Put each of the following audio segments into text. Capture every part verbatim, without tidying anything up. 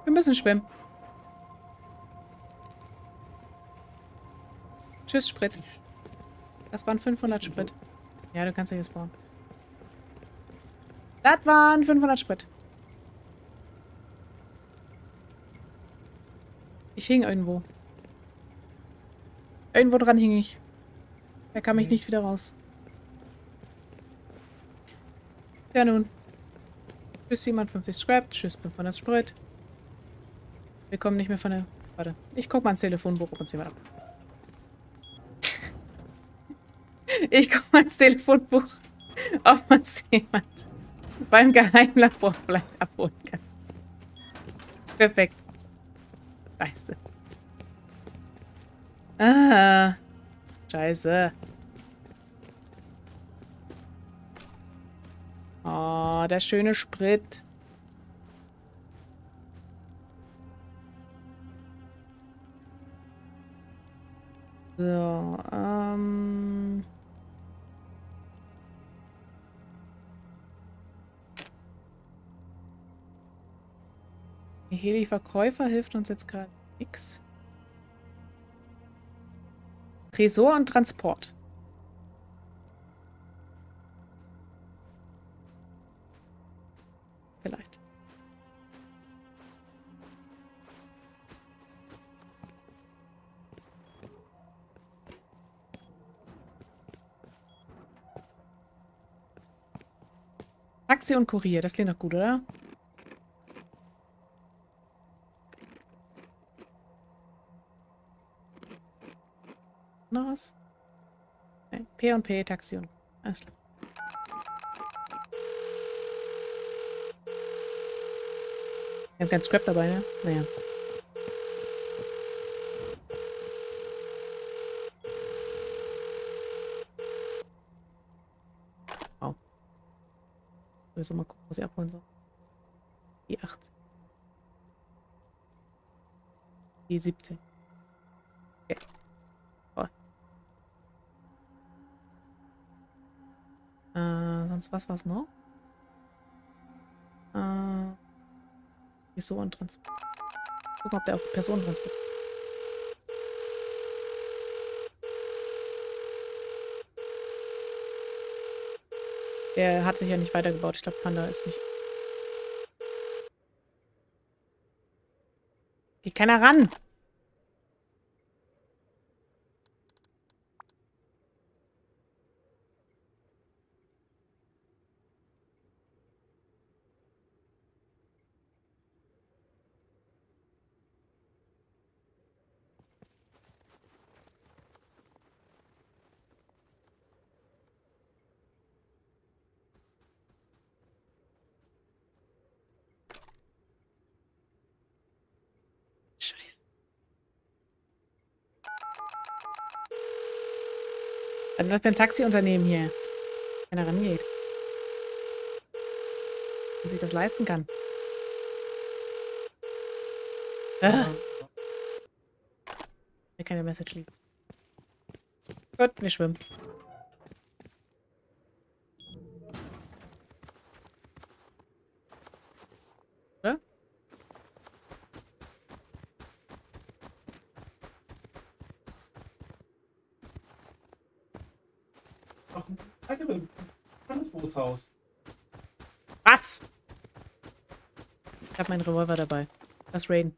Wir müssen schwimmen. Tschüss, Sprit. Das waren fünfhundert Sprit. Ja, du kannst ja hier spawnen. Das waren fünfhundert Sprit. Ich hing irgendwo. Irgendwo dran hing ich. Da kam ich nicht wieder raus. Ja nun. Tschüss siebenundfünfzig Scrap. Tschüss fünfhundert Sprit. Wir kommen nicht mehr von der... Warte. Ich guck mal ins Telefonbuch, ob uns jemand ab... Ich guck mal ins Telefonbuch, ob uns jemand beim Geheimlabor vielleicht abholen kann. Perfekt. Scheiße. Ah. Scheiße. Oh, der schöne Sprit. So, ähm... Der Heli-Verkäufer hilft uns jetzt gerade nix. Tresor und Transport. Vielleicht. Taxi und Kurier, das klingt doch gut, oder? Noch was? Okay. P und P, Taxi und... Alles klar. Wir haben kein Scrap dabei, ne? Naja. Wow. Ich will so mal gucken, was ich abholen soll. Die achtzehn. Die siebzehn. Okay. Oh. Äh, sonst was was noch? Äh, so und Transport. Gucken, ob der auch Personentransport. Der hat sich ja nicht weitergebaut. Ich glaube, Panda ist nicht. Geht keiner ran! Scheiße. Was ist das für ein Taxiunternehmen hier? Keiner rangeht. Wenn sich das leisten kann. Ah. Mir keine Message liegen. Gut, wir schwimmen. Oder? Ach, ein Handelsbootshaus. Was? Ich habe meinen Revolver dabei. Lass raiden.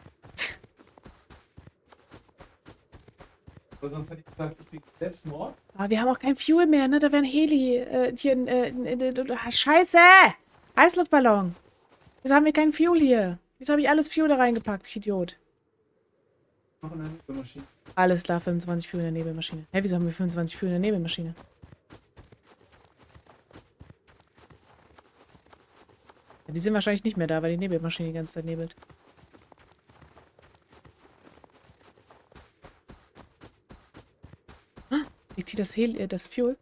Weil sonst hätte ich gesagt, ich bin Selbstmord. Aber wir haben auch kein Fuel mehr, ne? Da wäre ein Heli. Äh, hier ein. Äh, äh, äh, Scheiße! Heißluftballon! Wieso haben wir kein Fuel hier? Wieso habe ich alles Fuel da reingepackt, ich Idiot? Noch eine Nebelmaschine. Alles klar, fünfundzwanzig Fuel in der Nebelmaschine. Hä, wieso haben wir fünfundzwanzig Fuel in der Nebelmaschine? Ja, die sind wahrscheinlich nicht mehr da, weil die Nebelmaschine die ganze Zeit nebelt. Liegt hier das, Hel äh, das Fuel?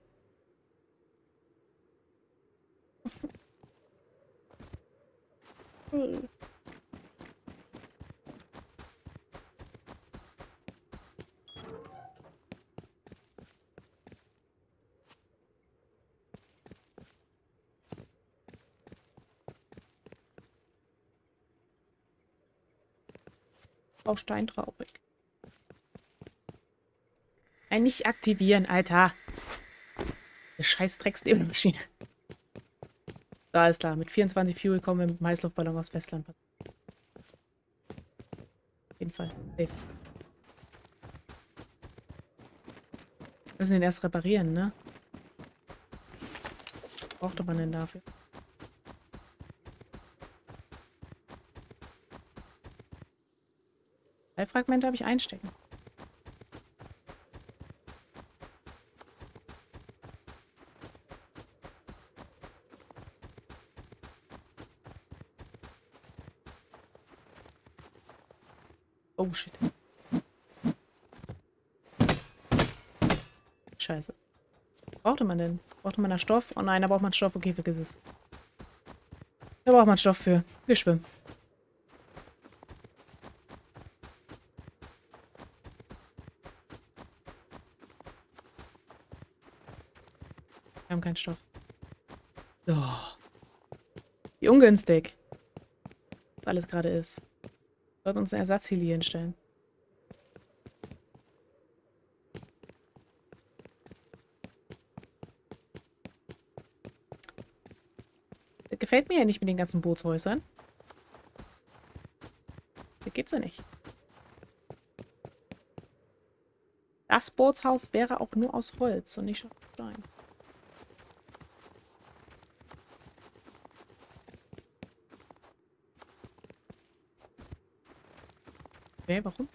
Frau Steintraurig. Nein, nicht aktivieren, Alter. Eine scheiß Drecksnebenmaschine. Da ist klar. Mit vierundzwanzig Fuel kommen wir mit dem Heißluftballon aus Westland. Auf jeden Fall. Safe. Wir müssen den erst reparieren, ne? Was brauchte man denn dafür? Drei Fragmente habe ich einstecken. Oh, shit. Scheiße. Was brauchte man denn? Brauchte man da Stoff? Oh nein, da braucht man Stoff. Okay, vergiss es. Da braucht man Stoff für. Wir schwimmen. Wir haben keinen Stoff. Oh. Wie ungünstig. Was alles gerade ist. Wir sollten uns einen Ersatzheli hier hinstellen. Das gefällt mir ja nicht mit den ganzen Bootshäusern. Das geht's ja nicht. Das Bootshaus wäre auch nur aus Holz und nicht aus Stein. Okay, warum?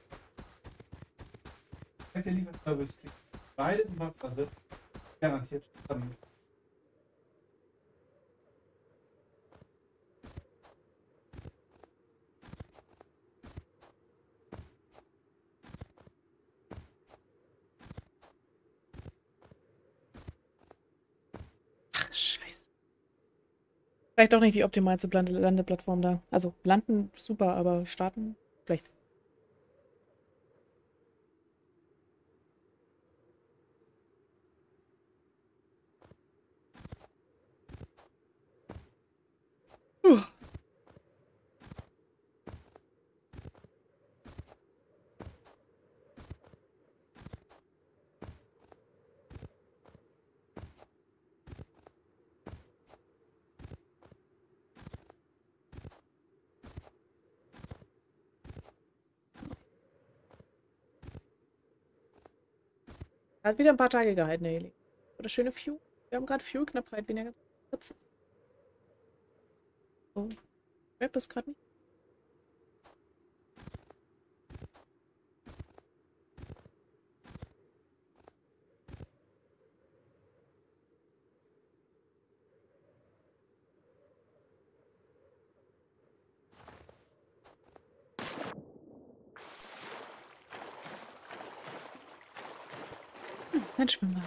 Der Lieferservice kriegt beide im Wasser drin. Garantiert zusammen. Ach, scheiße. Vielleicht doch nicht die optimalste Plan- Landeplattform da. Also, landen super, aber starten schlecht. Puh. Hat wieder ein paar Tage gehalten, der Heli. Oder schöne Fuel. Wir haben gerade Fuel-Knappheit. Bin ja ganz kurz. Oh. Rap ist gerade nicht. Hm, ein Schwimmer.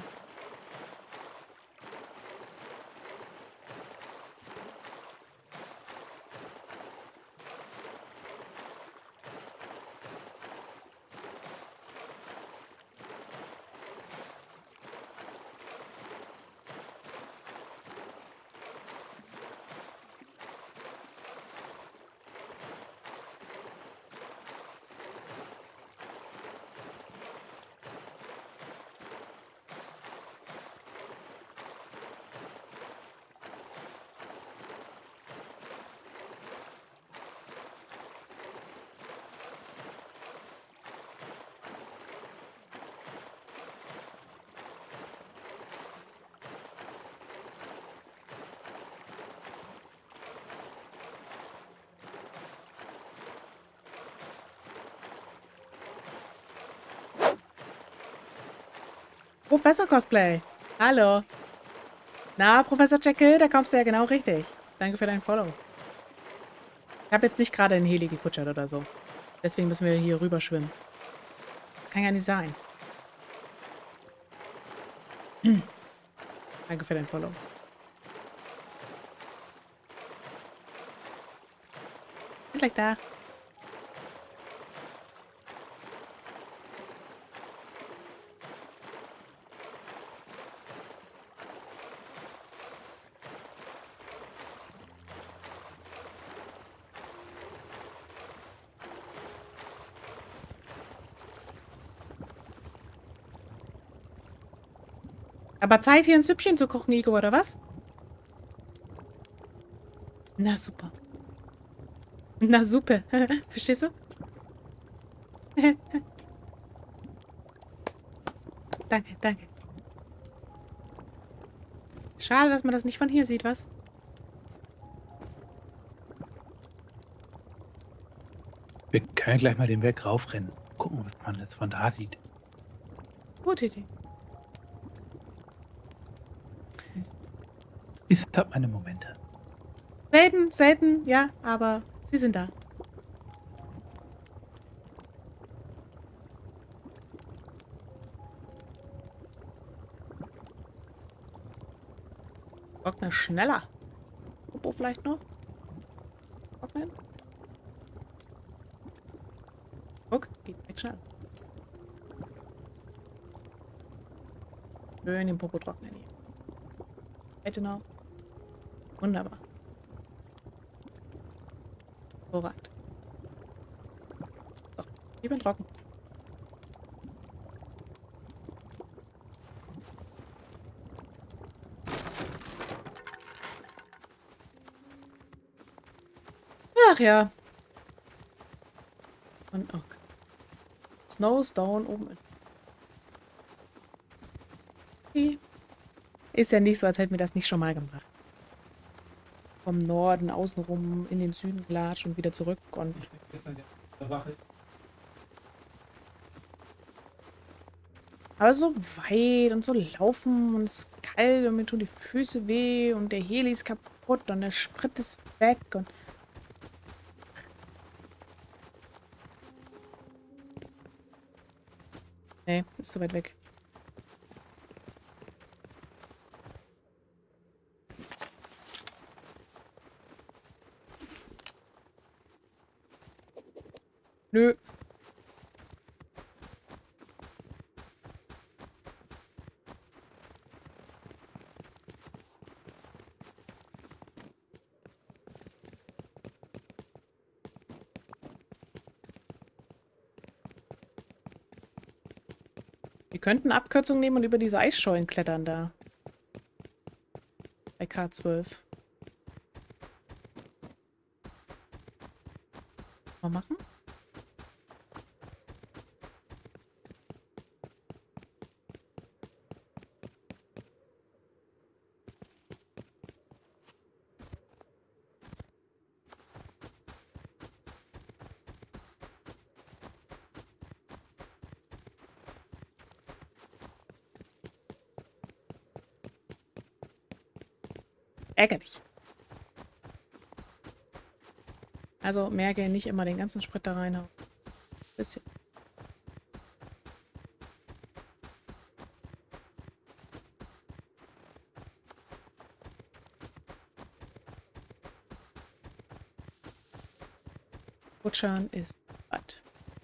Professor-Cosplay. Hallo. Na, Professor Jekyll, da kommst du ja genau richtig. Danke für dein Follow. Ich habe jetzt nicht gerade einen Heli gekutschert oder so. Deswegen müssen wir hier rüber schwimmen. Das kann ja nicht sein. Hm. Danke für dein Follow. Bin gleich da. Aber Zeit, hier ein Süppchen zu kochen, Igor, oder was? Na super. Na super. Verstehst du? Danke, danke. Schade, dass man das nicht von hier sieht, was? Wir können gleich mal den Berg raufrennen. Gucken, was man jetzt von da sieht. Gute Idee. Ich habe meine Momente. Selten, selten, ja, aber sie sind da. Trockne schneller. Popo vielleicht noch? Trocknen? Guck, geht echt schnell. Schön den Popo trocknen hier. Seite noch. Wunderbar. Hervorragend. So, ich bin trocken. Ach ja. Und okay. Snowstone oben. Okay. Ist ja nicht so, als hätten wir das nicht schon mal gemacht. Vom Norden außenrum in den Süden gelatscht und wieder zurück. Und Ich bin gestern ja auf der Wache. aber so weit und so laufen und es ist kalt und mir tun die Füße weh und der Heli ist kaputt und der Sprit ist weg und nee, ist so weit weg. Nö. Wir könnten Abkürzung nehmen und über diese Eisschollen klettern da. Bei K zwölf. Mal machen? Ärgerlich. Also merke nicht immer den ganzen Sprit da reinhauen. Bisschen. Rutschern ist was.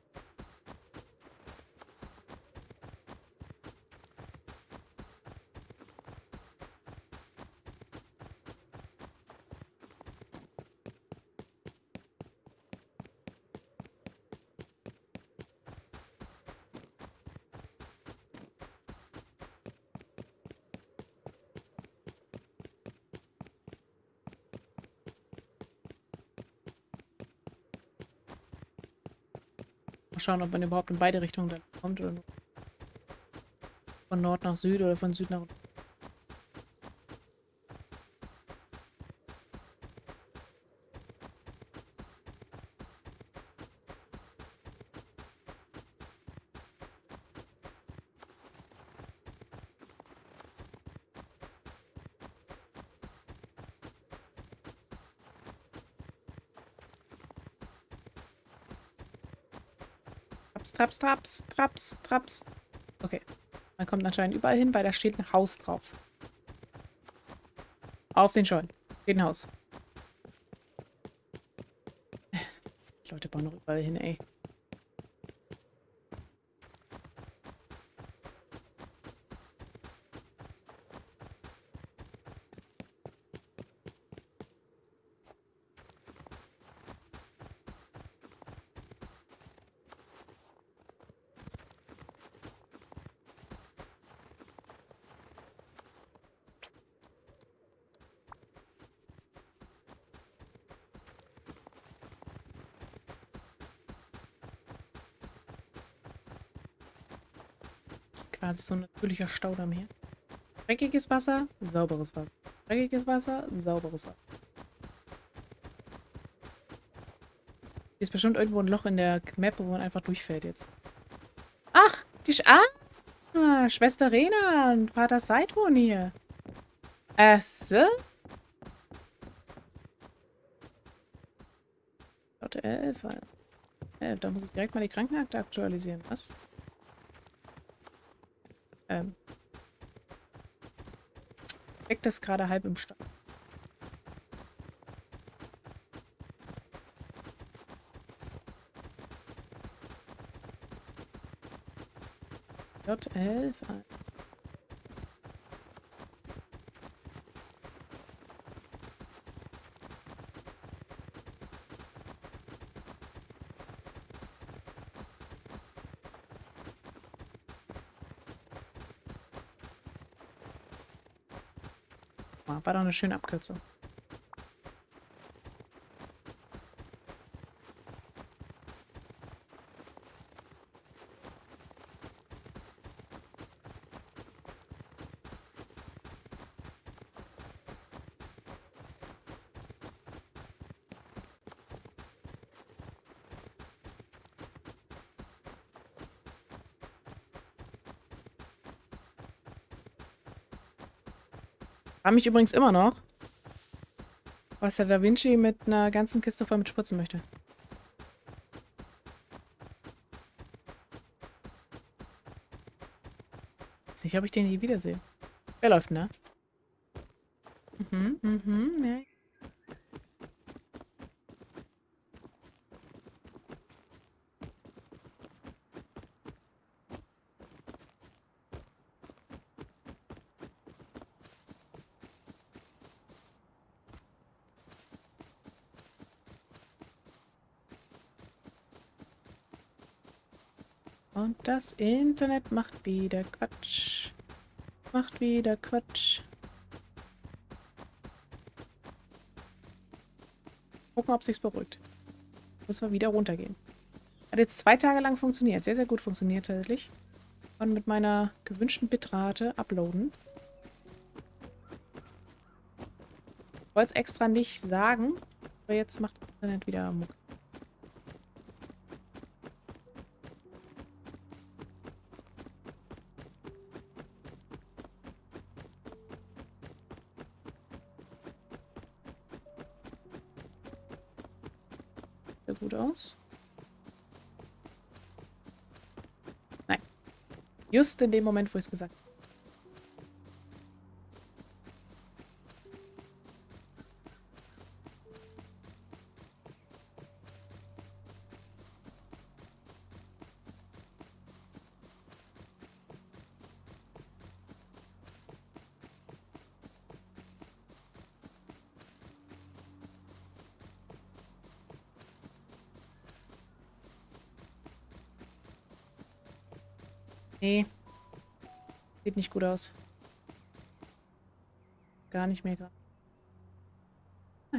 Mal schauen, ob man überhaupt in beide Richtungen dann kommt oder nur von Nord nach Süd oder von Süd nach Nord. Traps, traps, traps, traps, traps. Okay. Man kommt anscheinend überall hin, weil da steht ein Haus drauf. Auf den Schollen. Steht ein Haus. Die Leute bauen noch überall hin, ey. quasi so ein natürlicher Staudamm hier. Dreckiges Wasser, sauberes Wasser. Dreckiges Wasser, sauberes Wasser. Hier ist bestimmt irgendwo ein Loch in der Map, wo man einfach durchfällt jetzt. Ach, die Sch Ah, Schwester Rena und Vater Said wohnen hier. Ach so? J elf. Äh, da muss ich direkt mal die Krankenakte aktualisieren. Was? Ähm. Steckt das gerade halb im Stall. J elf. War doch eine schöne Abkürzung. Ich frage mich übrigens immer noch, was der Da Vinci mit einer ganzen Kiste voll mit Spritzen möchte. Ich weiß nicht, ob ich den je wiedersehe. Wer läuft denn da? Mhm, mhm, ja. Und das Internet macht wieder Quatsch. Macht wieder Quatsch. Gucken, ob sich's beruhigt. Müssen wir wieder runtergehen. Hat jetzt zwei Tage lang funktioniert. Sehr, sehr gut funktioniert tatsächlich. Und mit meiner gewünschten Bitrate uploaden. Ich wollte es extra nicht sagen, aber jetzt macht das Internet wieder Muck. Sieht gut aus. Nein. Just in dem Moment, wo ich es gesagt habe. Nee. Sieht nicht gut aus. Gar nicht mehr gerade. Naja.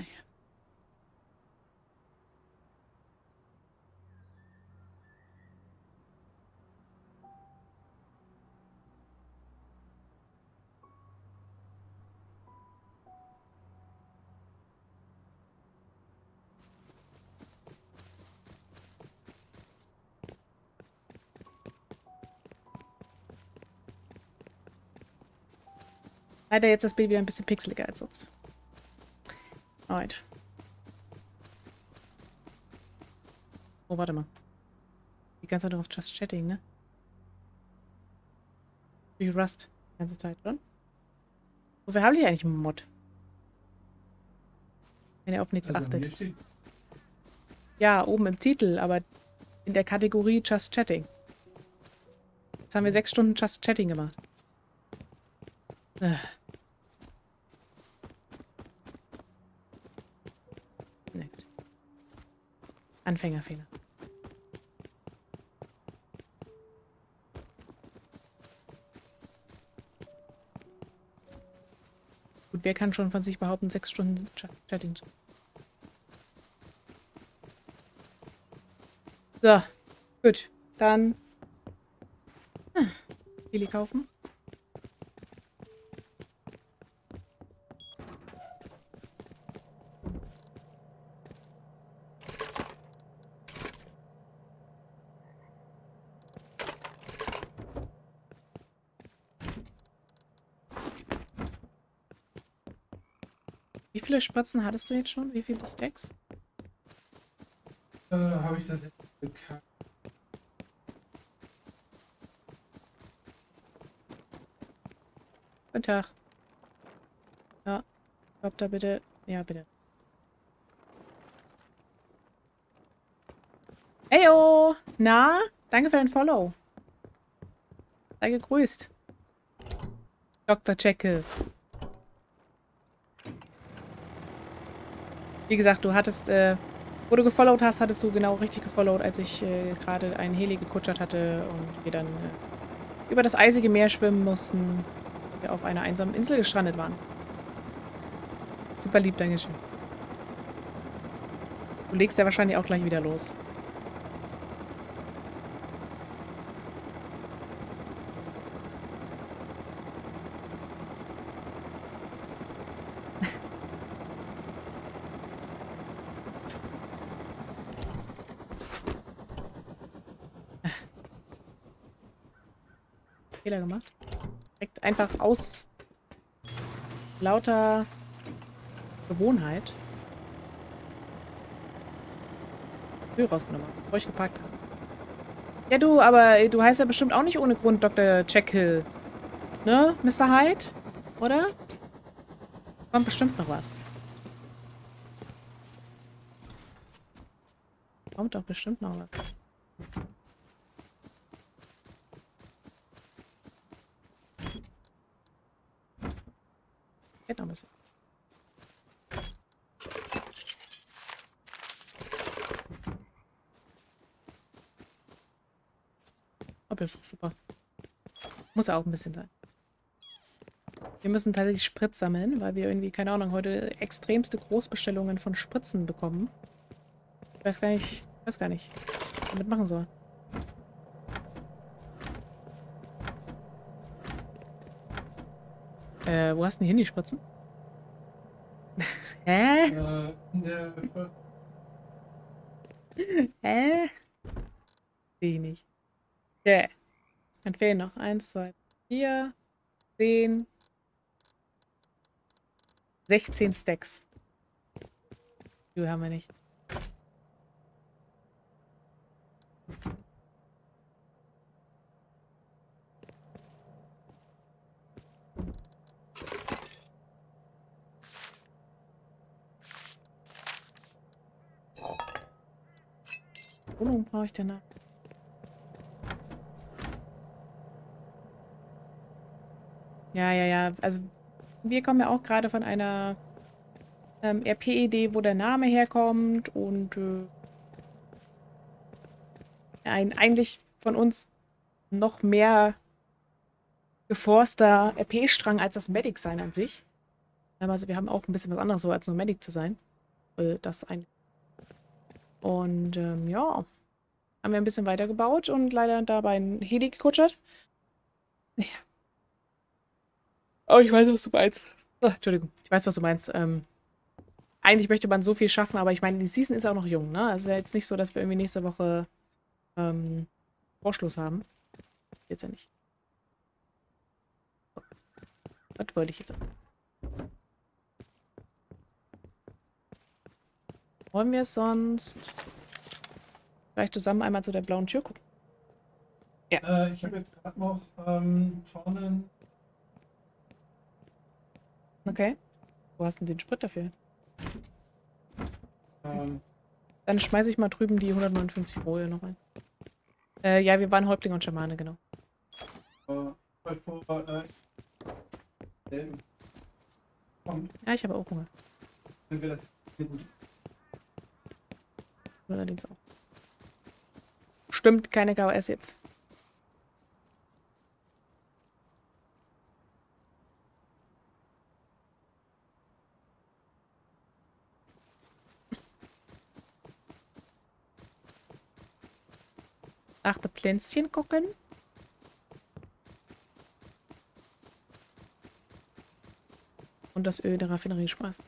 Leider jetzt das Bild wieder ein bisschen pixeliger als sonst. Alright. Oh, warte mal. Die ganze Zeit noch auf Just Chatting, ne? Durch Rust. Die ganze Zeit, oder? Wofür haben die eigentlich einen Mod? Wenn er auf nichts Also achtet. mir steht, Ja, oben im Titel, aber in der Kategorie Just Chatting. Jetzt haben wir sechs Stunden Just Chatting gemacht. Äh. Na gut. Anfängerfehler. Gut, wer kann schon von sich behaupten, sechs Stunden Ch Chatting zu. So, gut. Dann. Heli kaufen. Wie viele Spritzen hattest du jetzt schon? Wie viele Stacks? Äh, habe ich das jetzt bekannt? Guten Tag. Ja, kommt da bitte. Ja, bitte. Heyo! Na? Danke für dein Follow. Sei gegrüßt. Doktor Jekyll. Wie gesagt, du hattest, äh, wo du gefollowt hast, hattest du genau richtig gefollowt, als ich äh, gerade einen Heli gekutschert hatte und wir dann äh, über das eisige Meer schwimmen mussten, und wir auf einer einsamen Insel gestrandet waren. Super lieb, Dankeschön. Du legst ja wahrscheinlich auch gleich wieder los. Fehler gemacht. Direkt einfach aus lauter Gewohnheit Tür rausgenommen habe, bevor ich geparkt habe. Ja, du, aber du heißt ja bestimmt auch nicht ohne Grund Doktor Jekyll. Ne, Mister Hyde? Oder? Kommt bestimmt noch was. Kommt doch bestimmt noch was. Geht noch ein bisschen. Aber ist doch super. Muss auch ein bisschen sein. Wir müssen tatsächlich Sprit sammeln, weil wir irgendwie, keine Ahnung, heute extremste Großbestellungen von Spritzen bekommen. Ich weiß gar nicht, weiß gar nicht, was ich damit machen soll. Äh, wo hast du denn hin, die Spritzen? Hä? Äh, in der First Hä? Sehe ich nicht. Okay. Dann fehlen noch eins, zwei, vier, zehn, sechzehn Stacks. Die haben wir nicht. Wohnung brauche ich denn da? Ja, ja, ja. Also wir kommen ja auch gerade von einer ähm, R P-Idee, wo der Name herkommt und äh, ein eigentlich von uns noch mehr geforster R P-Strang als das Medic sein an sich. Also wir haben auch ein bisschen was anderes so, als nur Medic zu sein. Äh, das ein und ähm, ja, haben wir ein bisschen weitergebaut und leider dabei ein Heli gekutschert. Ja. Oh, ich weiß, was du meinst. Oh, Entschuldigung, ich weiß, was du meinst. Ähm, eigentlich möchte man so viel schaffen, aber ich meine, die Season ist auch noch jung, ne? Also ist ja jetzt nicht so, dass wir irgendwie nächste Woche ähm, Vorschluss haben. Jetzt ja nicht. So. Was wollte ich jetzt? Wollen wir sonst vielleicht zusammen einmal zu der blauen Tür gucken? Ja. Äh, ich habe jetzt gerade noch ähm, Tonnen. Okay. Wo hast du denn den Sprit dafür? Ähm, Dann schmeiße ich mal drüben die hundertneunundfünfzig Rohe noch rein. Äh, ja, wir waren Häuptling und Schamane, genau. äh, halt vor, äh, selben. Kommt, Ja, ich habe auch Hunger. wenn wir das gut. Allerdings auch. Stimmt, keine K O S jetzt. Achte Pflänzchen gucken. und das Öl in der Raffinerie schmeißen.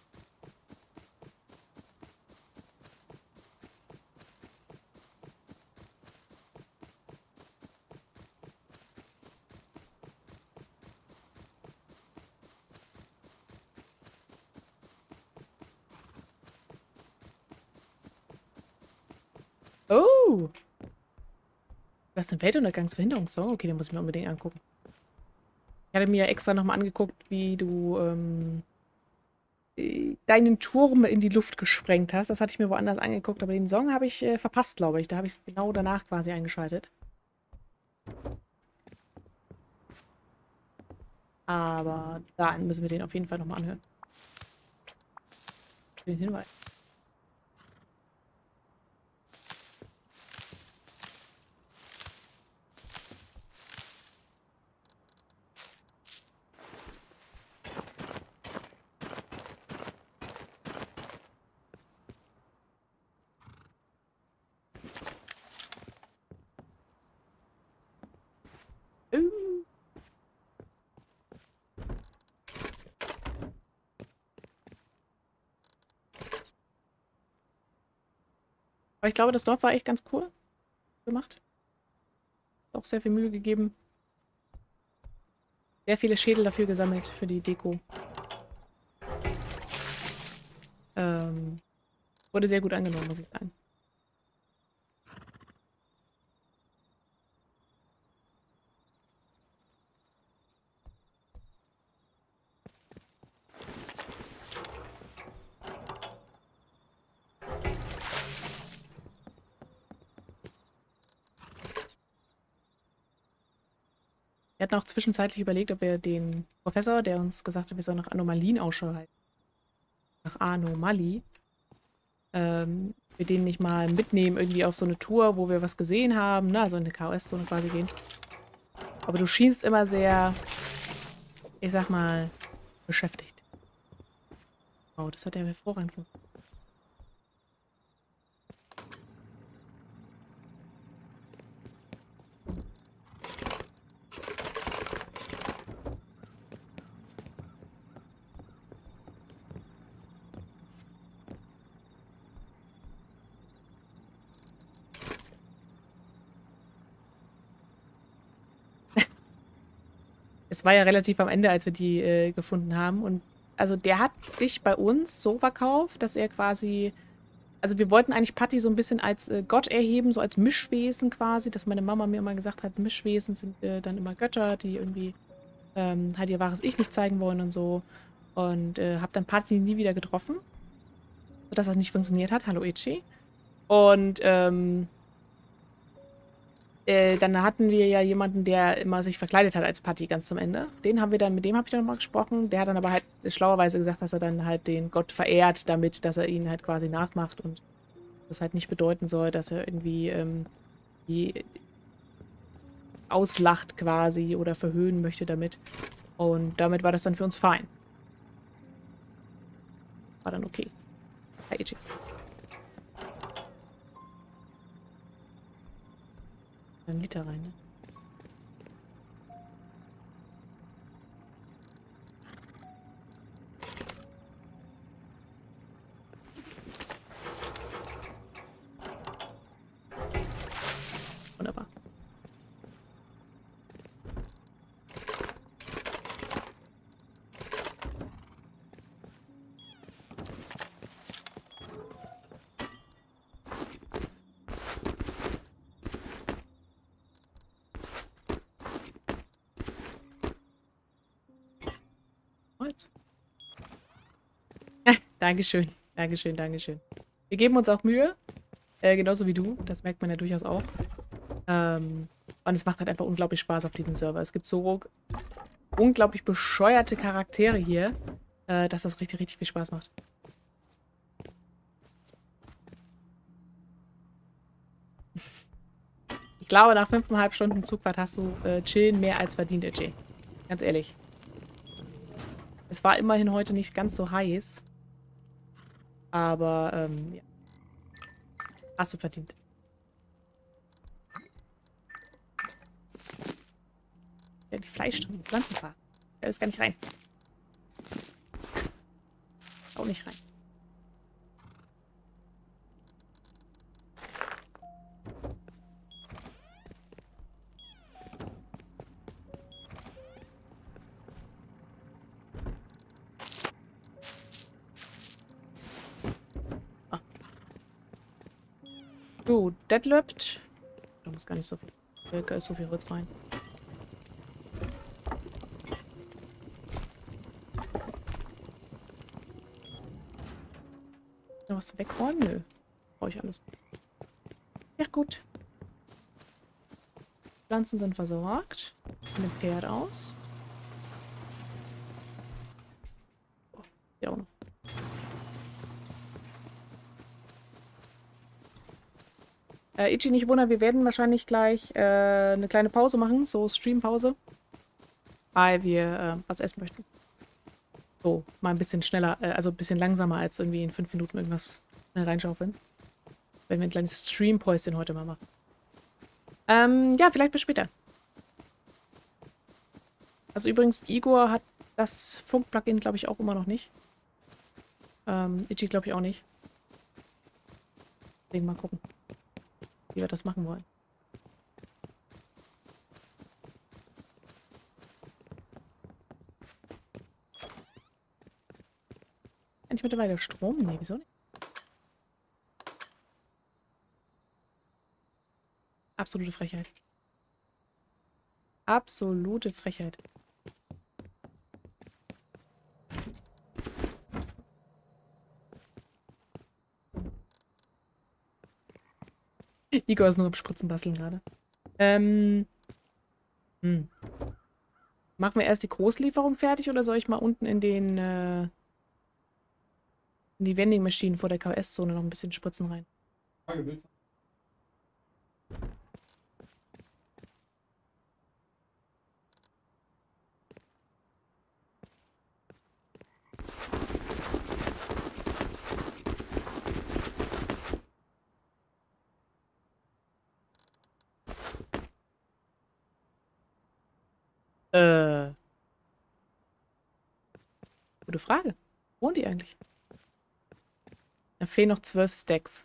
Oh! Du hast einen Weltuntergangsverhinderungssong? Okay, den muss ich mir unbedingt angucken. Ich hatte mir extra nochmal angeguckt, wie du ähm, deinen Turm in die Luft gesprengt hast. Das hatte ich mir woanders angeguckt, aber den Song habe ich äh, verpasst, glaube ich. Da habe ich genau danach quasi eingeschaltet. Aber dann müssen wir den auf jeden Fall nochmal anhören. Den Hinweis. Uh. Aber ich glaube, das Dorf war echt ganz cool gemacht. Auch sehr viel Mühe gegeben. Sehr viele Schädel dafür gesammelt, für die Deko. Ähm, wurde sehr gut angenommen, muss ich sagen. Wir hatten auch zwischenzeitlich überlegt, ob wir den Professor, der uns gesagt hat, wir sollen nach Anomalien Ausschau halten, nach Anomalie, ähm, wir den nicht mal mitnehmen, irgendwie auf so eine Tour, wo wir was gesehen haben, ne, also in eine K O S-Zone quasi gehen. Aber du schienst immer sehr, ich sag mal, beschäftigt. Oh, das hat ja hervorragend funktioniert. Es war ja relativ am Ende, als wir die äh, gefunden haben. Und also der hat sich bei uns so verkauft, dass er quasi. Also wir wollten eigentlich Patty so ein bisschen als äh, Gott erheben, so als Mischwesen quasi, dass meine Mama mir immer gesagt hat, Mischwesen sind äh, dann immer Götter, die irgendwie ähm, halt ihr wahres Ich nicht zeigen wollen und so. Und äh, habe dann Patty nie wieder getroffen, sodass das nicht funktioniert hat. Hallo Ichi. Und ähm, Äh, dann hatten wir ja jemanden, der immer sich verkleidet hat als Patty ganz zum Ende. Den haben wir dann, mit dem habe ich dann nochmal gesprochen. Der hat dann aber halt schlauerweise gesagt, dass er dann halt den Gott verehrt, damit, dass er ihn halt quasi nachmacht und das halt nicht bedeuten soll, dass er irgendwie ähm, die auslacht quasi oder verhöhnen möchte damit. Und damit war das dann für uns fein. War dann okay. Hi, Ichi. Ein Liter rein, ne? Wunderbar. Holz. Dankeschön. Dankeschön, Dankeschön. Wir geben uns auch Mühe. Äh, genauso wie du. Das merkt man ja durchaus auch. Ähm, und es macht halt einfach unglaublich Spaß auf diesem Server. Es gibt so unglaublich bescheuerte Charaktere hier, äh, dass das richtig, richtig viel Spaß macht. Ich glaube, nach fünfeinhalb Stunden Zugfahrt hast du äh, chillen mehr als verdient, E J. Ganz ehrlich. Es war immerhin heute nicht ganz so heiß. Aber, ähm, ja. Hast du verdient. Ja, die Fleisch drin, Pflanzenfahrt. Da ist gar nicht rein. Schau nicht rein. Ah. So, Deadlift. Da muss gar nicht so viel, da ist so viel Holz rein. Noch was wegräumen? Nö. Brauche ich alles. Ja, gut. Pflanzen sind versorgt. Mit dem Pferd aus. Oh, hier auch noch. Äh, Ichi, nicht wundern, wir werden wahrscheinlich gleich äh, eine kleine Pause machen. So, Streampause. Weil wir äh, was essen möchten. So, mal ein bisschen schneller, äh, also ein bisschen langsamer als irgendwie in fünf Minuten irgendwas reinschaufeln. Wenn wir ein kleines Stream-Päuschen heute mal machen. Ähm, ja, vielleicht bis später. Also übrigens, Igor hat das Funk-Plugin, glaube ich, auch immer noch nicht. Ähm, Ichi glaube ich auch nicht. Deswegen mal gucken, wie wir das machen wollen. Eigentlich mittlerweile Strom? Nee, wieso nicht? Absolute Frechheit. Absolute Frechheit. Igor ist nur am Spritzen basteln gerade. Ähm. Hm. Machen wir erst die Großlieferung fertig oder soll ich mal unten in den äh, in die Vending Machine vor der K S-Zone noch ein bisschen spritzen rein? Frage, willst du? Äh. Gute Frage. Wo wohnen die eigentlich? Da fehlen noch zwölf Stacks.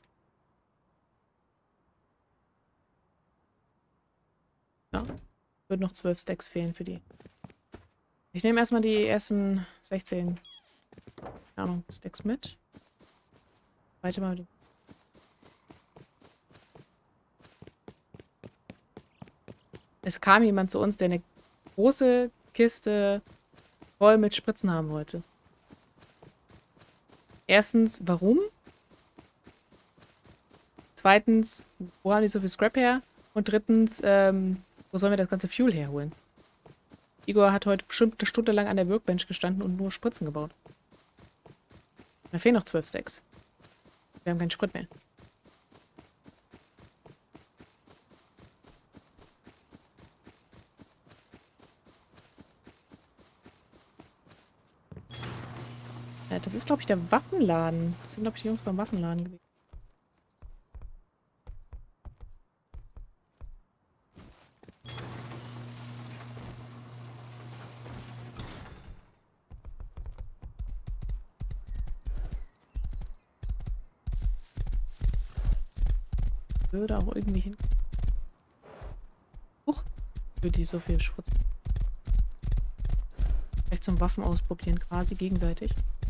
Ja. Würden noch zwölf Stacks fehlen für die. Ich nehme erstmal die ersten sechzehn, keine Ahnung, Stacks mit. Weiter mal. Die es kam jemand zu uns, der eine große Kiste voll mit Spritzen haben wollte. Erstens, warum? Zweitens, wo haben die so viel Scrap her? Und drittens, ähm, wo sollen wir das ganze Fuel herholen? Igor hat heute bestimmt eine Stunde lang an der Workbench gestanden und nur Spritzen gebaut. Da fehlen noch zwölf Stacks. Wir haben keinen Sprit mehr. Ja, das ist, glaube ich, der Waffenladen. Das sind, glaube ich, die Jungs beim Waffenladen gewesen. Würde auch irgendwie hin. Huch, für die so viel Schutz. Vielleicht zum Waffen ausprobieren, quasi gegenseitig.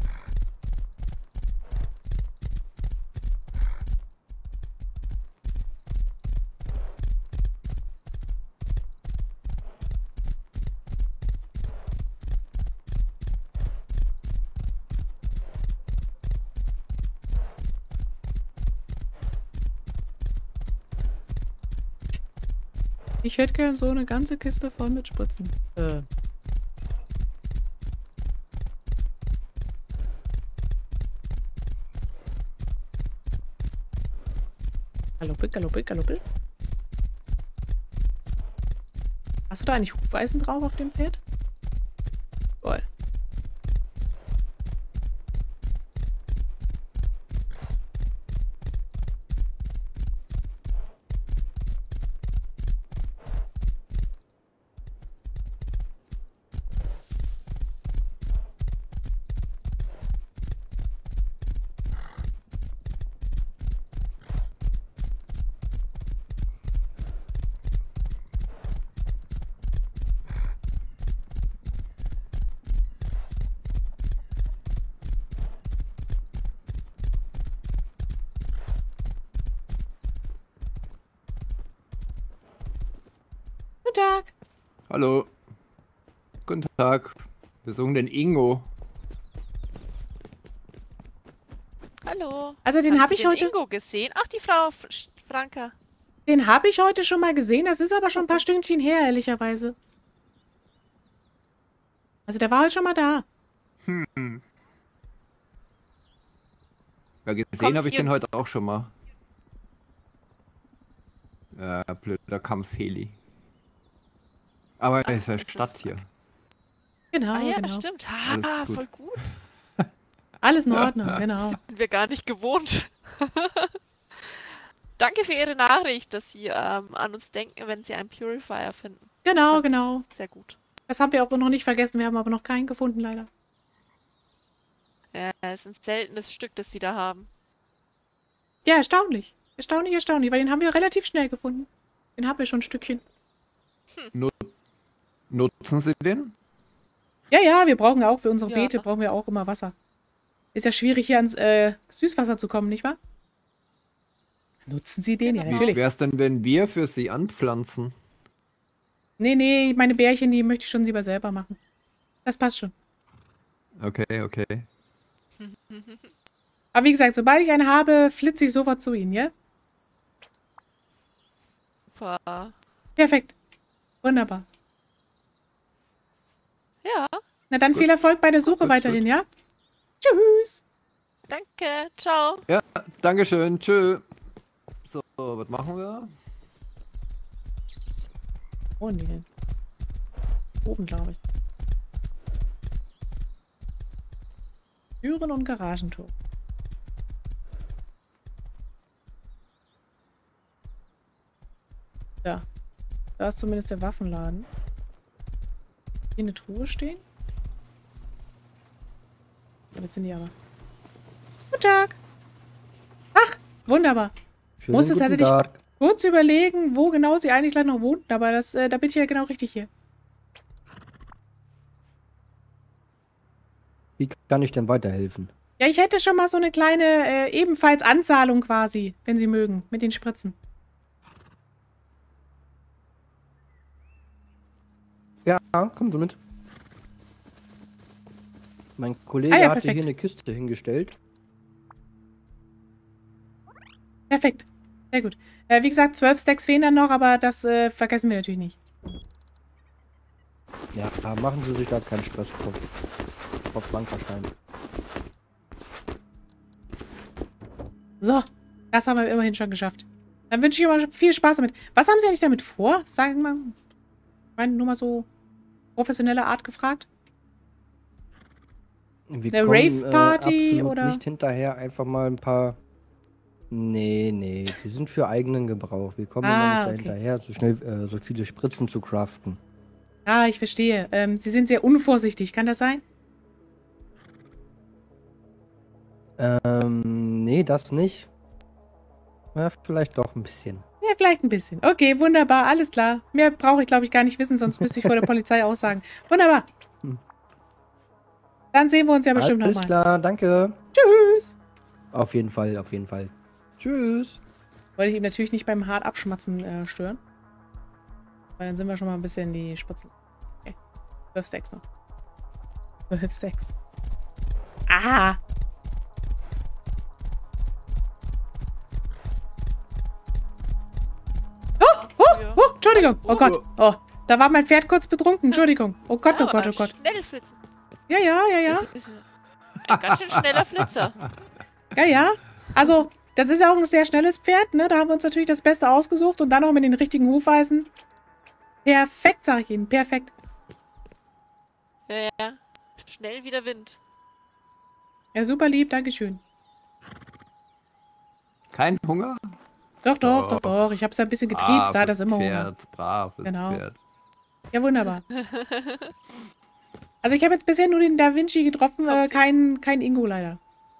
Ich hätte gern so eine ganze Kiste voll mit Spritzen. Äh. Galoppel, galoppel, galoppel. Hast du da eigentlich Hufeisen drauf auf dem Pferd? Toll. Guten Tag. Hallo. Guten Tag. Wir suchen den Ingo. Hallo. Also den Haben habe Sie ich den heute... Ingo gesehen? Ach, die Frau F Sch- Franka. Den habe ich heute schon mal gesehen. Das ist aber schon ein paar Stündchen her, ehrlicherweise. Also der war heute schon mal da. Hm. Ja, gesehen Kommt habe ich hier- den heute auch schon mal. Ja, blöder Kampfheli. Aber er ist ja das ist- Stadt hier. Genau, Ah ja, genau. stimmt. Alles Ah, gut. voll gut. Alles in Ordnung, genau. Sind wir gar nicht gewohnt. Danke für Ihre Nachricht, dass Sie ähm, an uns denken, wenn Sie einen Purifier finden. Genau, Fand ich genau. Sehr gut. Das haben wir auch noch nicht vergessen. Wir haben aber noch keinen gefunden, leider. Ja, es ist ein seltenes Stück, das Sie da haben. Ja, erstaunlich. Erstaunlich, erstaunlich, weil den haben wir relativ schnell gefunden. Den haben wir schon ein Stückchen. Nut Nutzen Sie den? Ja, ja, wir brauchen auch für unsere Ja. Beete brauchen wir auch immer Wasser. Ist ja schwierig, hier ans äh, Süßwasser zu kommen, nicht wahr? Nutzen Sie den? Ja, Genau. natürlich. Wie wär's denn, wenn wir für Sie anpflanzen? Nee, nee, meine Bärchen, die möchte ich schon lieber selber machen. Das passt schon. Okay, okay. Aber wie gesagt, sobald ich einen habe, flitze ich sofort zu Ihnen, ja? Super. Perfekt. Wunderbar. Ja, Na dann Gut. viel Erfolg bei der Suche Gut, weiterhin, gut. ja? Tschüss. danke. Ciao. Ja, dankeschön. Tschö. So, was machen wir? Wo sind die denn? Oben, glaube ich. Türen und Garagentor. Da. Da ist zumindest der Waffenladen. Hier eine Truhe stehen. Oh, jetzt sind die aber. Guten Tag. Ach, wunderbar. Schönen Muss es guten tatsächlich Tag. kurz überlegen, wo genau sie eigentlich gleich noch wohnt, aber das, äh, da bin ich ja genau richtig hier. Wie kann ich denn weiterhelfen? Ja, ich hätte schon mal so eine kleine, äh, ebenfalls Anzahlung quasi, wenn Sie mögen, mit den Spritzen. Ja, kommen Sie mit. Mein Kollege Ah ja, hatte perfekt. hier eine Kiste hingestellt. Perfekt. Sehr gut. Äh, wie gesagt, zwölf Stacks fehlen dann noch, aber das äh, vergessen wir natürlich nicht. Ja, da machen Sie sich da keinen Stress, Frau, Frau Frankenstein. So, das haben wir immerhin schon geschafft. Dann wünsche ich aber viel Spaß damit. Was haben Sie eigentlich damit vor? Sagen wir mal, ich meine, nur mal so professionelle Art gefragt. Wir Eine kommen, Rave-Party absolut oder? nicht hinterher, einfach mal ein paar... Nee, nee, die sind für eigenen Gebrauch. Wir kommen Ah, immer nicht okay. da hinterher, so schnell äh, so viele Spritzen zu craften. Ah, ich verstehe. Ähm, Sie sind sehr unvorsichtig. Kann das sein? Ähm, nee, das nicht. Ja, vielleicht doch ein bisschen. Ja, vielleicht ein bisschen. Okay, wunderbar. Alles klar. Mehr brauche ich, glaube ich, gar nicht wissen, sonst müsste ich vor der Polizei aussagen. Wunderbar. Hm. Dann sehen wir uns ja bestimmt Alles nochmal. klar, danke. Tschüss. Auf jeden Fall, auf jeden Fall. Tschüss. Wollte ich ihm natürlich nicht beim hart abschmatzen äh, stören. Weil dann sind wir schon mal ein bisschen die Spritzen. Okay. zwölf Stacks noch. zwölf Stacks. Aha. Oh, oh, Ja. oh, Entschuldigung. Oh Gott. Oh, da war mein Pferd kurz betrunken. Entschuldigung. Oh Gott, oh Ah, Gott, oh Gott. Schnell flitzen. Ja, ja, ja, ja. Ist, ist ein ganz schön schneller Flitzer. Ja, ja. Also, das ist ja auch ein sehr schnelles Pferd, ne? Da haben wir uns natürlich das Beste ausgesucht und dann noch mit den richtigen Hufeisen. Perfekt, sag ich Ihnen. Perfekt. Ja, ja. Schnell wie der Wind. Ja, super lieb. Dankeschön. Kein Hunger? Doch, doch, doch, Oh. doch. Ich hab's ja ein bisschen getriezt. Da hat das immer Hunger. Pferd, braves Genau. Pferd. Ja, wunderbar. Also, ich habe jetzt bisher nur den Da Vinci getroffen. Äh, Kommt sie? kein, kein Ingo leider.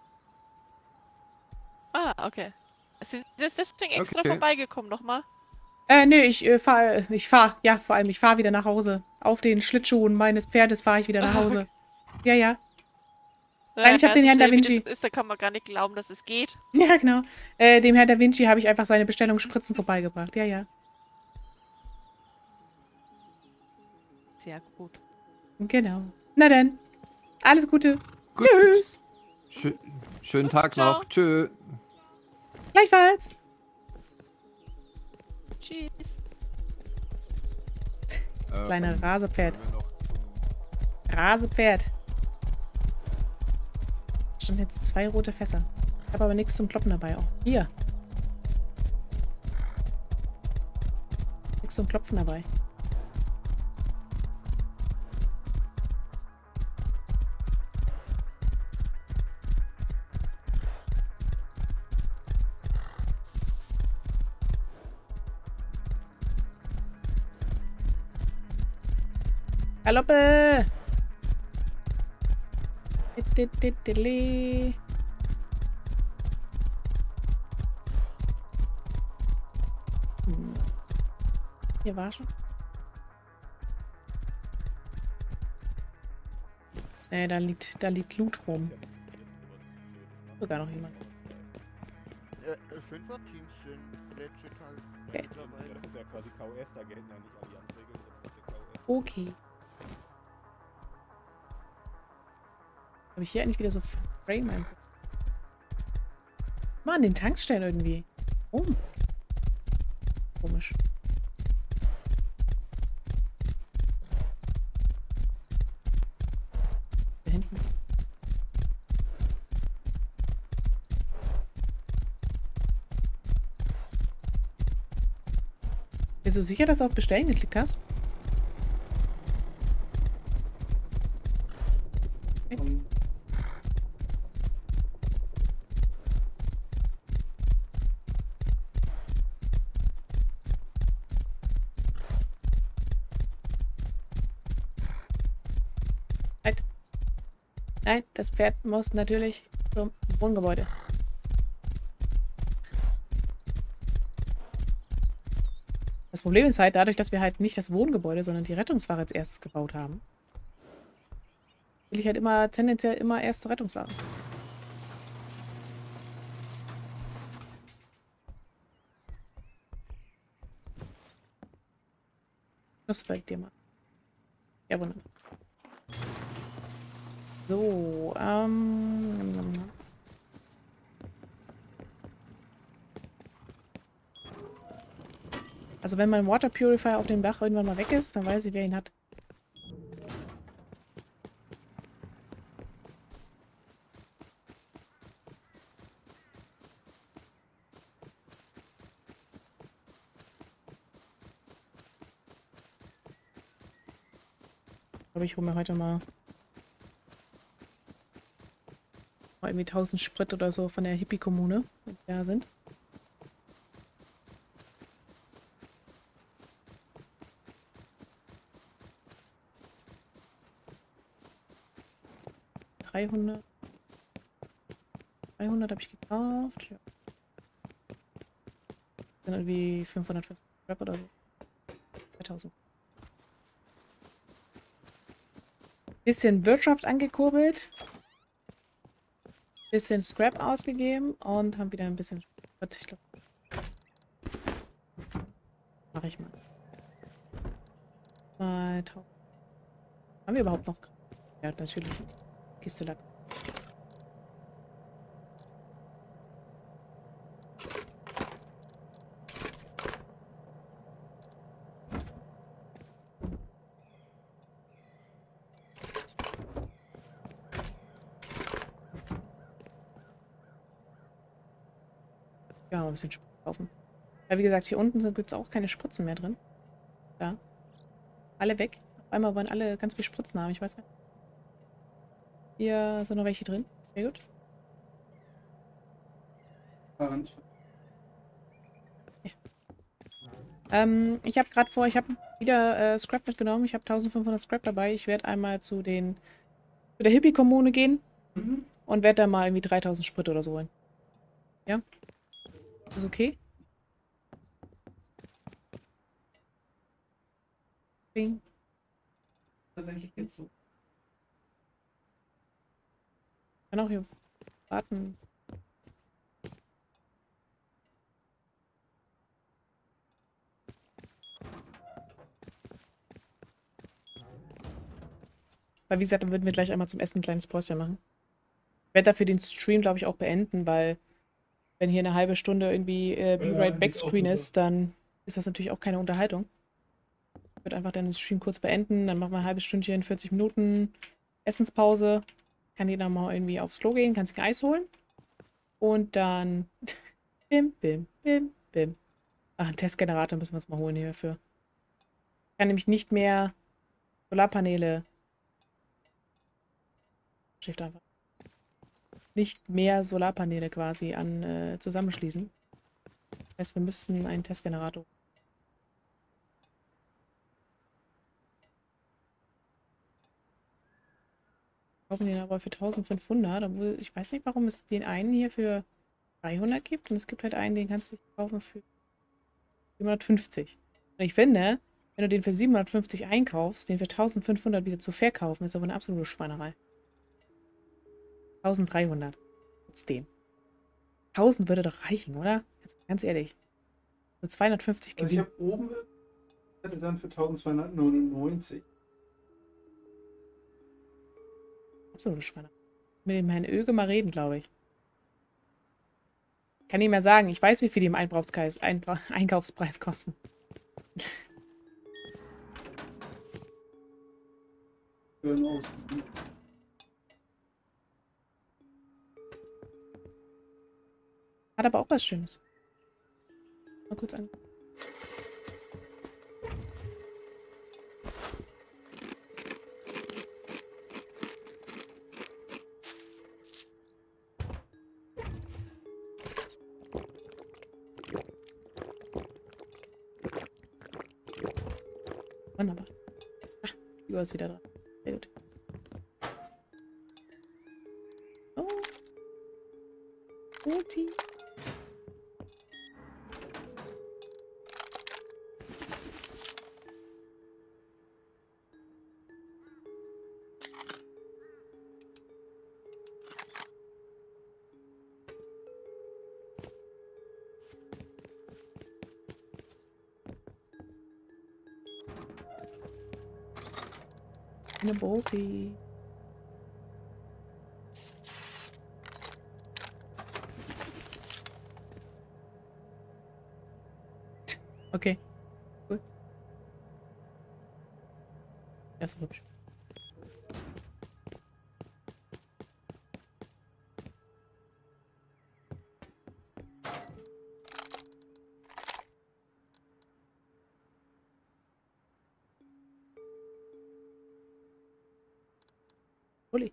Ah, okay. Sie ist deswegen extra Okay. vorbeigekommen nochmal. Äh, nee, ich äh, fahr, äh, ich fahr, ja, vor allem, ich fahr wieder nach Hause. Auf den Schlittschuhen meines Pferdes fahre ich wieder nach Hause. Ja, ja. Nein, ich hab den Herrn Da Vinci. Wie das ist, da kann man gar nicht glauben, dass es geht. Ja, genau. Äh, dem Herrn Da Vinci habe ich einfach seine Bestellung Spritzen vorbeigebracht. Ja, ja. sehr gut. Genau. Na dann. Alles Gute. Gut. Tschüss. Schö schönen Gut, Tag ciao. noch. Tschö. Gleichfalls. Tschüss. Kleine Ähm, Rasepferd. sollen wir noch zum- Rasepferd. Schon jetzt zwei rote Fässer. Ich habe aber nichts zum Kloppen dabei. Oh, hier. Nichts zum Klopfen dabei. Galoppe! Diddidididli. Hm. Hier war schon. Nee, da liegt, da liegt Loot rum. Sogar noch jemand. Äh, Fünfer-Teams sind legit halt Okay. mittlerweile. Das ist ja quasi K O S, da gelten ja nicht Allianzregeln, sondern die K O S. Okay. Habe ich hier eigentlich wieder so Frame ein? Mann, den Tankstellen irgendwie. Oh. Komisch. Da hinten. Bist du sicher, dass du auf Bestellen geklickt hast? Und Halt. Nein, das Pferd muss natürlich zum Wohngebäude. Das Problem ist halt, dadurch, dass wir halt nicht das Wohngebäude, sondern die Rettungswache als erstes gebaut haben, will ich halt immer tendenziell immer erst zur Rettungswache. Das bei dir mal. Ja, wunderbar. So, ähm. Also wenn mein Water Purifier auf dem Dach irgendwann mal weg ist, dann weiß ich, wer ihn hat. Ich glaube, ich hole mir heute mal, mal irgendwie tausend Sprit oder so von der Hippie-Kommune, wenn die da sind. dreihundert. dreihundert habe ich gekauft. Ja. Sind irgendwie fünfhundertfünfzig Scrap oder so. zweitausend. Bisschen Wirtschaft angekurbelt. Bisschen Scrap ausgegeben und haben wieder ein bisschen Sprit. Ich glaube. Mache ich mal. zweitausend. Haben wir überhaupt noch? Ja, natürlich. Kiste Lack. Ja, mal ein bisschen Sprit kaufen. Ja, wie gesagt, hier unten gibt es auch keine Spritzen mehr drin. Da. Alle weg. Auf einmal wollen alle ganz viel Spritzen haben. Ich weiß nicht. Hier sind noch welche drin. Sehr gut. war nicht. Ähm, ich habe gerade vor, ich habe wieder äh, Scrap mitgenommen. Ich habe eintausendfünfhundert Scrap dabei. Ich werde einmal zu den zu der Hippie-Kommune gehen Mhm. und werde da mal irgendwie dreitausend Sprit oder so holen. Ja? Ist okay? Bing. Tatsächlich jetzt so. Kann auch hier warten. Aber wie gesagt, dann würden wir gleich einmal zum Essen ein kleines Päuschen machen. Ich werde dafür den Stream, glaube ich, auch beenden, weil wenn hier eine halbe Stunde irgendwie äh, B-Ride Backscreen ist, dann ist das natürlich auch keine Unterhaltung. Ich würde einfach dann den Stream kurz beenden, dann machen wir ein halbes Stündchen, vierzig Minuten Essenspause. Kann jeder mal irgendwie aufs Klo gehen, kann sich ein Eis holen. Und dann bim, bim, bim, bim. Ach, einen Testgenerator müssen wir uns mal holen hierfür. Ich kann nämlich nicht mehr Solarpaneele. Shift einfach. Nicht mehr Solarpaneele quasi an äh, zusammenschließen. Das heißt, wir müssten einen Testgenerator. Kaufen den aber für eintausendfünfhundert, obwohl ich weiß nicht, warum es den einen hier für dreihundert gibt und es gibt halt einen, den kannst du kaufen für siebenhundertfünfzig. Und ich finde, wenn du den für siebenhundertfünfzig einkaufst, den für eintausendfünfhundert wieder zu verkaufen, ist aber eine absolute Schweinerei. eintausenddreihundert. Jetzt den. tausend würde doch reichen, oder? Jetzt, ganz ehrlich. So zweihundertfünfzig Also ich Gewinn. habe oben hätte dann für eintausendzweihundertneunundneunzig. Absolute Schweinerei. Mit dem Herrn Öge mal reden, glaube ich. Kann ich mehr sagen. Ich weiß, wie viel die im Einkaufspreis, Einbra Einkaufspreis kosten. Hat aber auch was Schönes. Mal kurz an. Wunderbar. Ah, die Uhr ist wieder dran. Sehr gut. Oh. Ulti. Eine Bolti. Okay. Cool. Das ist hübsch. Uli.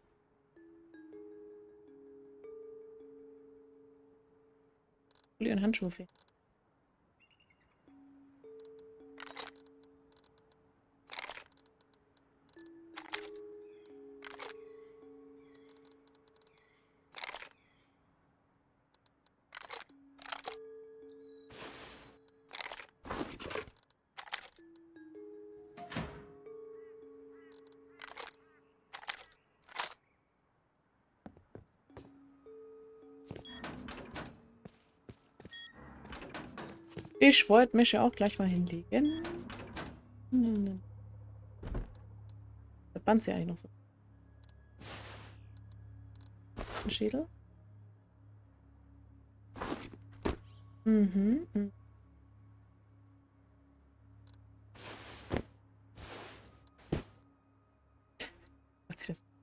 Uli und Handschuhe fehlen. Ich wollte mich ja auch gleich mal hinlegen. Das Band ja eigentlich noch so. Ein Schädel. Mhm. mhm. Macht sie das?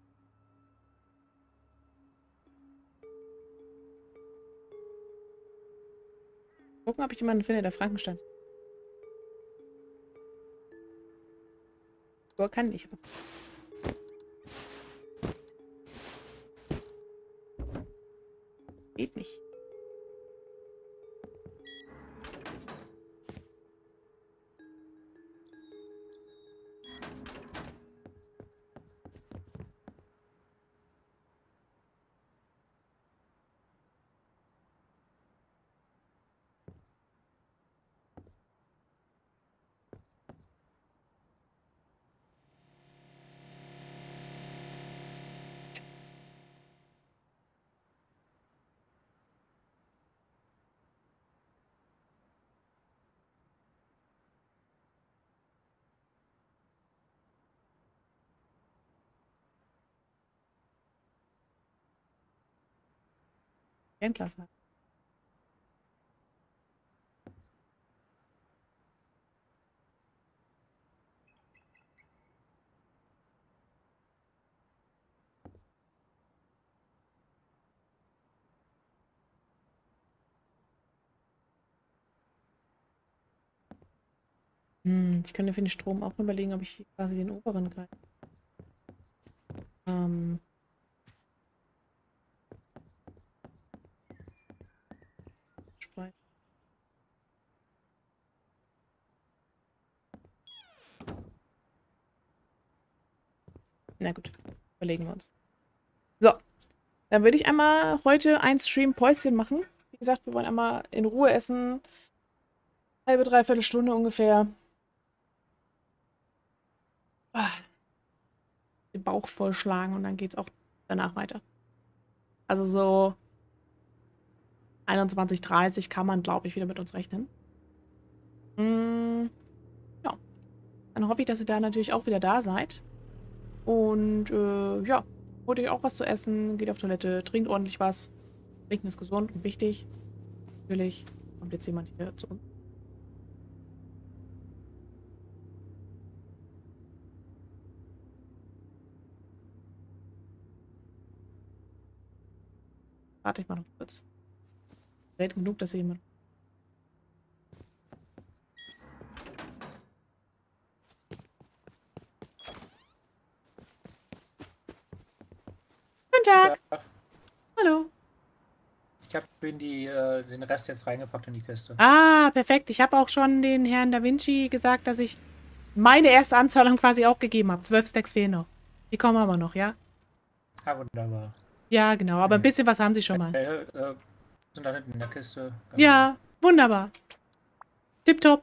Gucken, ob ich jemanden finde, der Frankenstein. So kann ich aber. Geht nicht. Fernglas hat. Hm, ich könnte für den Strom auch überlegen, ob ich quasi den oberen greife. Ähm. Spreit. Na gut, überlegen wir uns. So, dann würde ich einmal heute ein Stream-Päuschen machen. Wie gesagt, wir wollen einmal in Ruhe essen. Halbe, dreiviertel Stunde ungefähr. Ah, den Bauch vollschlagen und dann geht's auch danach weiter. Also so einundzwanzig Uhr dreißig kann man, glaube ich, wieder mit uns rechnen. Mm, ja. Dann hoffe ich, dass ihr da natürlich auch wieder da seid. Und äh, ja, holt euch auch was zu essen, geht auf Toilette, trinkt ordentlich was. Trinken ist gesund und wichtig. Natürlich kommt jetzt jemand hier zu uns. Warte ich mal noch kurz. Selten genug, dass hier jemand... Guten Tag! Ja, Hallo! ich habe die, äh, den Rest jetzt reingepackt in die Kiste. Ah, perfekt. Ich habe auch schon den Herrn Da Vinci gesagt, dass ich meine erste Anzahlung quasi auch gegeben habe. Zwölf Stacks fehlen noch. Die kommen aber noch, ja? Ah, wunderbar. Ja, genau. Aber ein bisschen was haben sie schon mal. Äh, äh, sind da hinten in der Kiste. Ja, wunderbar. Tipptopp.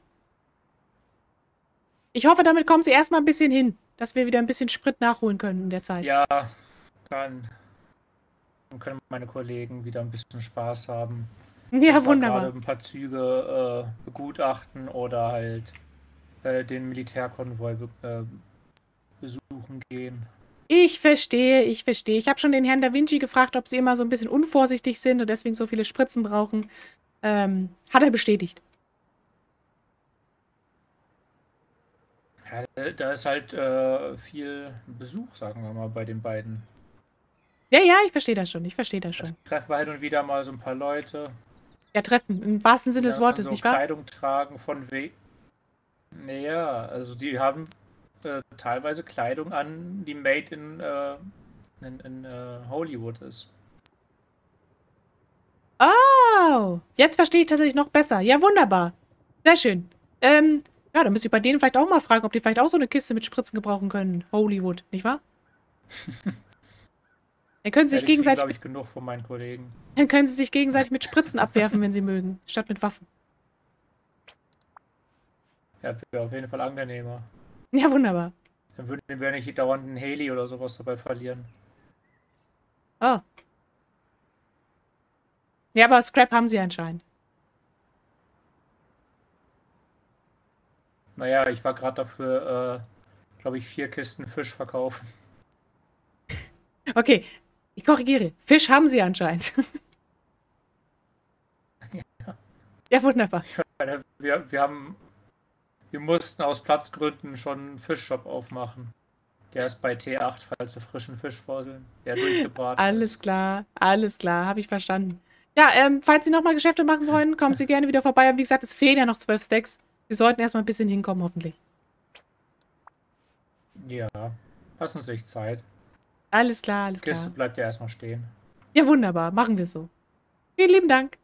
Ich hoffe, damit kommen sie erstmal ein bisschen hin, dass wir wieder ein bisschen Sprit nachholen können in der Zeit. Ja, dann, dann können meine Kollegen wieder ein bisschen Spaß haben. Ja, Ich wunderbar. gerade ein paar Züge äh, begutachten oder halt äh, den Militärkonvoi be äh, besuchen gehen. Ich verstehe, ich verstehe. Ich habe schon den Herrn Da Vinci gefragt, ob sie immer so ein bisschen unvorsichtig sind und deswegen so viele Spritzen brauchen. Ähm, hat er bestätigt. Ja, da ist halt äh, viel Besuch, sagen wir mal, bei den beiden. Ja, ja, ich verstehe das schon. Ich verstehe das schon. Treffen wir hin und wieder mal so ein paar Leute. Ja, treffen. Im wahrsten Sinne des Ja, Wortes, so nicht wahr? Kleidung tragen von we. Naja, also die haben äh, teilweise Kleidung an, die made in, äh, in, in äh, Hollywood ist. Oh, jetzt verstehe ich tatsächlich noch besser. Ja, wunderbar. Sehr schön. Ähm, ja, dann müsst ihr bei denen vielleicht auch mal fragen, ob die vielleicht auch so eine Kiste mit Spritzen gebrauchen können. Hollywood, nicht wahr? Dann können sie Ja, sich die kriegen, gegenseitig, glaube ich, genug von meinen Kollegen. dann können sie sich gegenseitig mit Spritzen abwerfen, wenn sie mögen, statt mit Waffen. Ja, wäre auf jeden Fall angenehmer. Ja, wunderbar. Dann würden wir nicht dauernd einen Heli oder sowas dabei verlieren. Oh. Ja, aber Scrap haben sie anscheinend. Naja, ich war gerade dafür, äh, glaube ich, vier Kisten Fisch verkaufen. Okay, ich korrigiere. Fisch haben sie anscheinend. Ja. Ja, wunderbar. Weil Wir, wir haben, wir mussten aus Platzgründen schon einen Fischshop aufmachen. Der ist bei T acht, falls sie frischen Fisch vorseln, der durchgebraten Alles ist. klar, alles klar, habe ich verstanden. Ja, ähm, falls Sie nochmal Geschäfte machen wollen, kommen Sie gerne wieder vorbei. Und wie gesagt, es fehlen ja noch zwölf Stacks. Sie sollten erstmal ein bisschen hinkommen, hoffentlich. Ja, lassen Sie sich Zeit. Alles klar, alles Die Kiste klar. bleibt ja erstmal stehen. Ja, wunderbar, machen wir so. Vielen lieben Dank.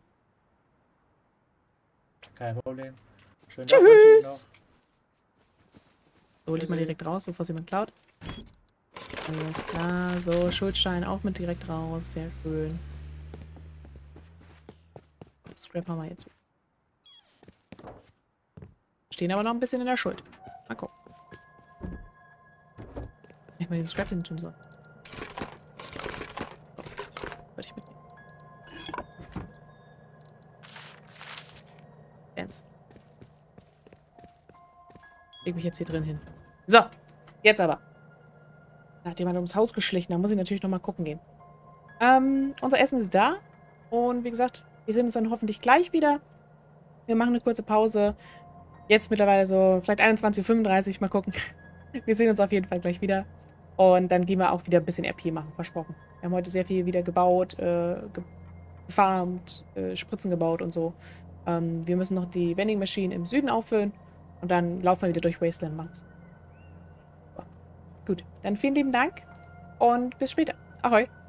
Kein Problem. Schönen Tag wünsche ich Tschüss. noch. So, hol ich mal direkt raus, bevor es jemand klaut. Alles klar, so, Schuldschein auch mit direkt raus. Sehr schön. Scrap haben wir jetzt. Stehen aber noch ein bisschen in der Schuld. Mal gucken. Ich mal den Scrap hin tun soll. So, wollte ich mitnehmen. Dance. Leg mich jetzt hier drin hin. So, jetzt aber. Da hat jemand ums Haus geschlichen, da muss ich natürlich nochmal gucken gehen. Ähm, unser Essen ist da. Und wie gesagt, wir sehen uns dann hoffentlich gleich wieder. Wir machen eine kurze Pause. Jetzt mittlerweile so vielleicht einundzwanzig Uhr fünfunddreißig, mal gucken. Wir sehen uns auf jeden Fall gleich wieder. Und dann gehen wir auch wieder ein bisschen R P machen, versprochen. Wir haben heute sehr viel wieder gebaut, äh, gefarmt, äh, Spritzen gebaut und so. Ähm, wir müssen noch die Vending Machine im Süden auffüllen. Und dann laufen wir wieder durch Wasteland Maps. So. Gut, dann vielen lieben Dank und bis später. Ahoi.